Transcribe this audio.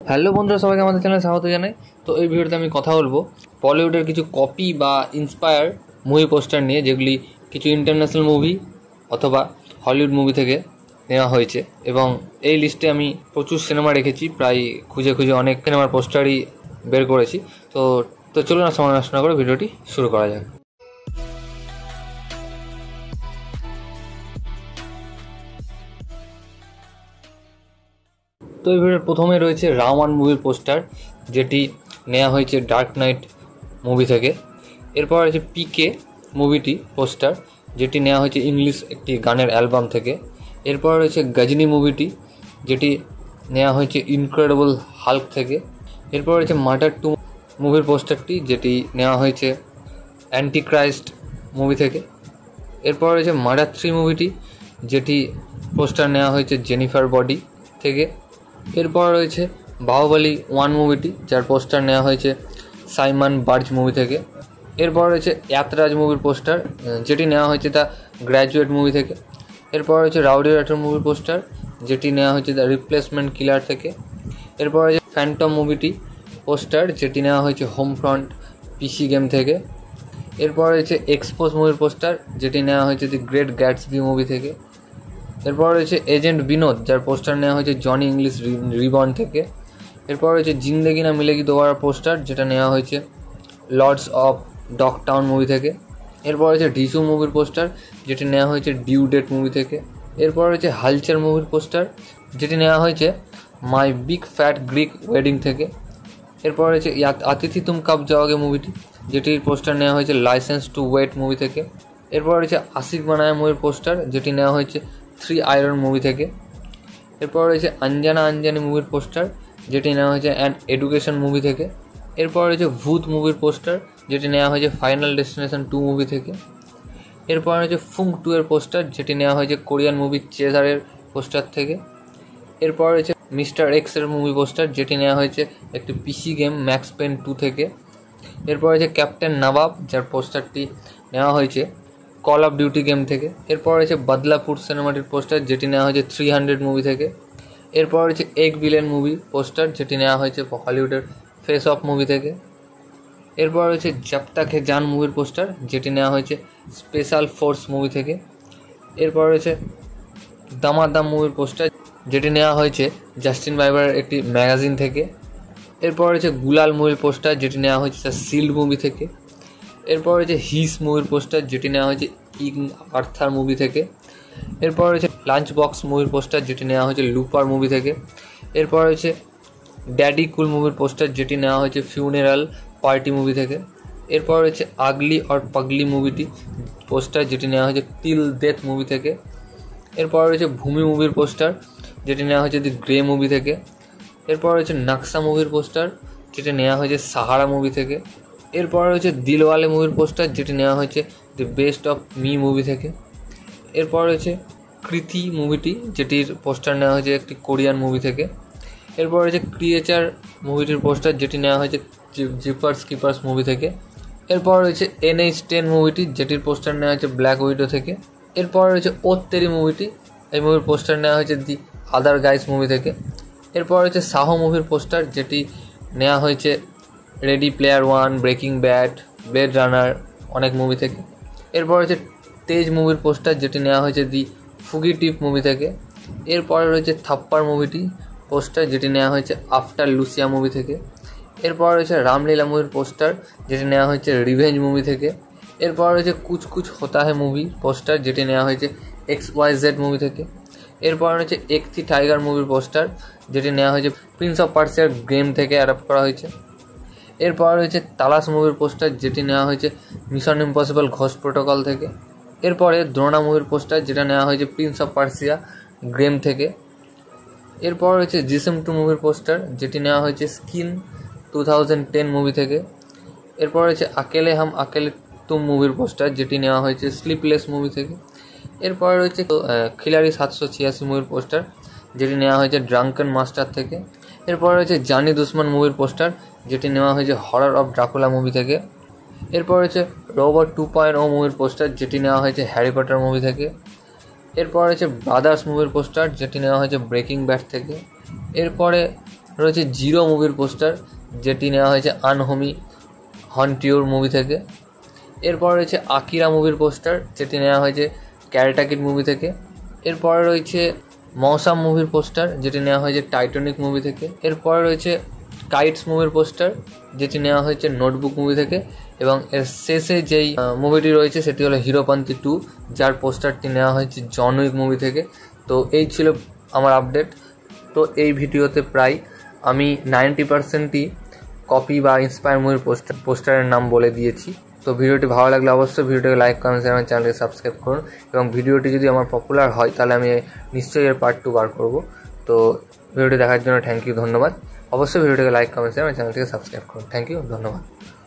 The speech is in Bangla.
হ্যালো বন্ধুরা, সবাইকে আমাদের চ্যানেলে স্বাগত জানাই। তো এই ভিডিওতে আমি কথা বলবো বলিউডের কিছু কপি বা ইন্সপায়ার মুভি পোস্টার নিয়ে, যেগুলি কিছু ইন্টারন্যাশনাল মুভি অথবা হলিউড মুভি থেকে নেওয়া হয়েছে। এবং এই লিস্টে আমি প্রচুর সিনেমা রেখেছি, প্রায় খুঁজে খুঁজে অনেক সিনেমার পোস্টারই বের করেছি। তো তো চলুন না সময় নষ্ট না করে ভিডিওটি শুরু করা যাক। তো এই ভিডিওর প্রথমে রয়েছে রাওয়ান মুভির পোস্টার, যেটি নেওয়া হয়েছে ডার্ক নাইট মুভি থেকে। এরপর রয়েছে পিকে মুভিটি পোস্টার, যেটি নেওয়া হয়েছে ইংলিশ একটি গানের অ্যালবাম থেকে। এরপর রয়েছে গজনি মুভিটি, যেটি নেওয়া হয়েছে ইনক্রেডিবল হাল্ক থেকে। এরপর রয়েছে মার্ডার 2 মুভির পোস্টারটি, যেটি নেওয়া হয়েছে অ্যান্টিক্রাইস্ট মুভি থেকে। এরপর রয়েছে মার্ডার 3 মুভিটি, যেটি পোস্টার নেওয়া হয়েছে জেনিফার বডি থেকে। এরপর রয়েছে বাহুবলী 1 মুভিটি, যার পোস্টার নেওয়া হয়েছে সাইমন বার্জ মুভি থেকে। এরপর রয়েছে ইয়াতরাজ মুভির পোস্টার, যেটি নেওয়া হয়েছে দ্য গ্র্যাজুয়েট মুভি থেকে। এরপর রয়েছে রাউডি রাঠোর মুভির পোস্টার, যেটি নেওয়া হয়েছে দ্য রিপ্লেসমেন্ট কিলার থেকে। এরপর রয়েছে ফ্যান্টম মুভিটি পোস্টার, যেটি নেওয়া হয়েছে হোম ফ্রন্ট পিসি গেম থেকে। এরপর রয়েছে এক্সপোজ মুভির পোস্টার, যেটি নেওয়া হয়েছে দি গ্রেট গ্যাটসবি মুভি থেকে। এরপর রয়েছে এজেন্ট বিনোদ, যার পোস্টার নেওয়া হয়েছে জনি ইংলিশ রিবর্ন থেকে। এরপর রয়েছে জিন্দেগি না মিলেগি দোবারা পোস্টার, যেটা নেওয়া হয়েছে লর্ডস অফ ডগটাউন মুভি থেকে। এরপর রয়েছে ডিসু মুভির পোস্টার, যেটি নেওয়া হয়েছে ডিউ ডেট মুভি থেকে। এরপর রয়েছে হালচার মুভির পোস্টার, যেটি নেওয়া হয়েছে my big fat Greek wedding থেকে। এরপর রয়েছে আতিথি তুম কাব যাওয়াগে মুভিটি, যেটির পোস্টার নেওয়া হয়েছে লাইসেন্স টু ওয়েট মুভি থেকে। এরপর রয়েছে আশিক বানায়া মুভির পোস্টার, যেটি নেওয়া হয়েছে 3 আয়রন মুভি থেকে। এরপর রয়েছে আঞ্জানা আঞ্জানি মুভির পোস্টার, যেটি নেওয়া হয়েছে অ্যান এডুকেশন মুভি থেকে। এরপর রয়েছে ভূত মুভির পোস্টার, যেটি নেওয়া হয়েছে ফাইনাল ডেস্টিনেশন 2 মুভি থেকে। এরপর রয়েছে ফুঙ্ক 2 এর পোস্টার, যেটি নেওয়া হয়েছে কোরিয়ান মুভি চেজারের পোস্টার থেকে। এরপর রয়েছে মিস্টার এক্স এর মুভি পোস্টার, যেটি নেওয়া হয়েছে একটি পিসি গেম ম্যাক্স পেন 2 থেকে। এরপর রয়েছে ক্যাপ্টেন নবাব, যার পোস্টারটি নেওয়া হয়েছে কল অফ ডিউটি গেম থেকে। এরপর রয়েছে বদলাপুর সিনেমাটির পোস্টার, যেটি নেওয়া হয়েছে 300 মুভি থেকে। এরপর রয়েছে এক ভিলেন মুভি পোস্টার, যেটি নেওয়া হয়েছে হলিউডের ফেস অফ মুভি থেকে। এরপর রয়েছে জব তাক হে জান মুভির পোস্টার, যেটি নেওয়া হয়েছে স্পেশাল ফোর্স মুভি থেকে। এরপর রয়েছে দামাদাম মুভির পোস্টার, যেটি নেওয়া হয়েছে জাস্টিন বাইবারের একটি ম্যাগাজিন থেকে। এরপর রয়েছে গুলাল মুভির পোস্টার, যেটি নেওয়া হয়েছে সিল্ড মুভি থেকে। এরপর রয়েছে হিস মুভির পোস্টার, যেটি নেওয়া হয়েছে কিং আর্থার মুভি থেকে। এরপর রয়েছে লাঞ্চ বক্স মুভির পোস্টার, যেটি নেওয়া হয়েছে লুপার মুভি থেকে। এরপর রয়েছে ড্যাডি কুল মুভির পোস্টার, যেটি নেওয়া হয়েছে ফিউনারাল পার্টি মুভি থেকে। এরপর রয়েছে আগলি অর পাগলি মুভিটি পোস্টার, যেটি নেওয়া হয়েছে টিল ডেথ মুভি থেকে। এরপর রয়েছে ভূমি মুভির পোস্টার, যেটি নেওয়া হয়েছে দি গ্রে মুভি থেকে। এরপর রয়েছে নকশা মুভির পোস্টার, যেটি নেওয়া হয়েছে সাহারা মুভি থেকে। এরপর রয়েছে দিলওয়ালে মুভির পোস্টার, যেটি নেওয়া হয়েছে the best of me movie থেকে। এরপর রয়েছে কৃতি মুভিটি, যেটির পোস্টার নেওয়া হয়েছে একটি কোরিয়ান মুভি থেকে। এরপর রয়েছে ক্রিয়েচার মুভিটির পোস্টার, যেটি নেওয়া হয়েছে জিপার্স কিপার্স মুভি থেকে। এরপর রয়েছে NH10 মুভিটি, যেটির পোস্টার নেওয়া হয়েছে ব্ল্যাক উইডো থেকে। এরপর রয়েছে ওত্তেরি মুভিটি, এই মুভির পোস্টার নেওয়া হয়েছে দি আদার গাইস মুভি থেকে। এরপর রয়েছে সাহো মুভির পোস্টার, যেটি নেওয়া হয়েছে ready player 1, breaking bad, blade runner অনেক মুভি থেকে। এরপর রয়েছে তেজ মুভির পোস্টার, যেটি নেওয়া হয়েছে দি ফুগিটিভ মুভি থেকে। এরপরে রয়েছে থাপ্পার মুভিটি পোস্টার, যেটি নেওয়া হয়েছে আফটার লুসিয়া মুভি থেকে। এরপর রয়েছে রামলীলা মুভির পোস্টার, যেটি নেওয়া হয়েছে রিভেঞ্জ মুভি থেকে। এরপর রয়েছে কুছ কুছ হোতা হে মুভি পোস্টার, যেটি নেওয়া হয়েছে XYZ মুভি থেকে। এরপর রয়েছে এক থি টাইগার মুভির পোস্টার, যেটি নেওয়া হয়েছে প্রিন্স অফ পার্সিয়ার গেম থেকে অ্যাডাপ্ট করা হয়েছে। এরপর রয়েছে তালাশ মুভির পোস্টার, যেটি নেওয়া হয়েছে মিশন ইম্পসিবল ঘোস্ট প্রোটোকল থেকে। এরপরে দ্রোণা মুভির পোস্টার, যেটা নেওয়া হয়েছে প্রিন্স অফ পার্সিয়া গেম থেকে। এরপর রয়েছে জিসিম 2 মুভির পোস্টার, যেটি নেওয়া হয়েছে স্কিন 2010 মুভি থেকে। এরপর রয়েছে আকেলে হাম আকেলে তুম মুভির পোস্টার, যেটি নেওয়া হয়েছে স্লিপলেস মুভি থেকে। এরপর রয়েছে খিলাড়ি 786 মুভির পোস্টার, যেটি নেওয়া হয়েছে ড্রাঙ্কেন মাস্টার থেকে। এরপর রয়েছে জানি দুশ্মন মুভির পোস্টার, যেটি নেওয়া হয়েছে হরর অফ ড্রাকুলা মুভি থেকে। এরপর রয়েছে রোবট 2.0 মুভির পোস্টার, যেটি নেওয়া হয়েছে হ্যারি পটার মুভি থেকে। এরপর রয়েছে ব্রাদার্স মুভির পোস্টার, যেটি নেওয়া হয়েছে ব্রেকিং ব্যাড থেকে। এরপরে রয়েছে জিরো মুভির পোস্টার, যেটি নেওয়া হয়েছে আনহোমি হন্টিওর মুভি থেকে। এরপর রয়েছে আকিরা মুভির পোস্টার, যেটি নেওয়া হয়েছে ক্যারেটা কিড মুভি থেকে। এরপরে রয়েছে মৌসাম মুভির পোস্টার, যেটি নেওয়া হয়েছে টাইটানিক মুভি থেকে। এরপরে রয়েছে কাইটস মুভির পোস্টার, যেটি নেওয়া হয়েছে নোটবুক মুভি থেকে। এবং এর শেষে যেই মুভিটি রয়েছে সেটি হলো হিরোপন্থী 2, যার পোস্টারটি নেওয়া হয়েছে জন উইক মুভি থেকে। তো এই ছিল আমার আপডেট। তো এই ভিডিওতে প্রায় আমি 90%ই কপি বা ইন্সপায়ার মুভির পোস্টারের নাম বলে দিয়েছি। তো ভিডিওটি ভালো লাগলে অবশ্যই ভিডিওটিকে লাইক, কমেন্ট, আমার চ্যানেলকে সাবস্ক্রাইব করুন। এবং ভিডিওটি যদি আমার পপুলার হয় তাহলে আমি নিশ্চয়ই এর পার্ট 2 বার করব। তো ভিডিওটি দেখার জন্য থ্যাংক ইউ, ধন্যবাদ। অবশ্যই ভিডিওটিকে লাইক, কমেন্ট, আমার চ্যানেলটিকে সাবস্ক্রাইব করুন। থ্যাংক ইউ, ধন্যবাদ।